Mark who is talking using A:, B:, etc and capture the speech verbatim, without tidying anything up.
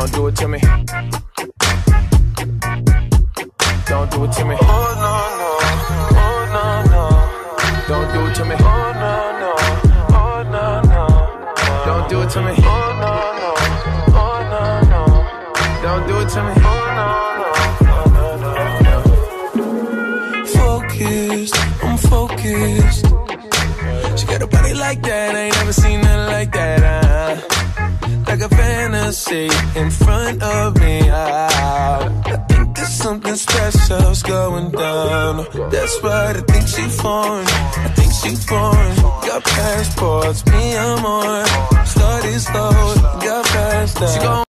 A: Don't do it to me. Don't do it to me.
B: Oh no no, oh no no.
A: Don't do it to me.
B: Oh no no, oh no no.
A: Don't do it to me.
B: Oh no no, oh no no.
A: Don't do it to me.
B: Oh no no, no no no. Focused, I'm focused. She got a body like that, I ain't never seen nothing like that. Uh, like a fantasy in front of me. Uh, I think there's something special's going down. That's right, I think she foreign. I think she foreign. Got passports, me I'm on. Started slow, got past that. She gon'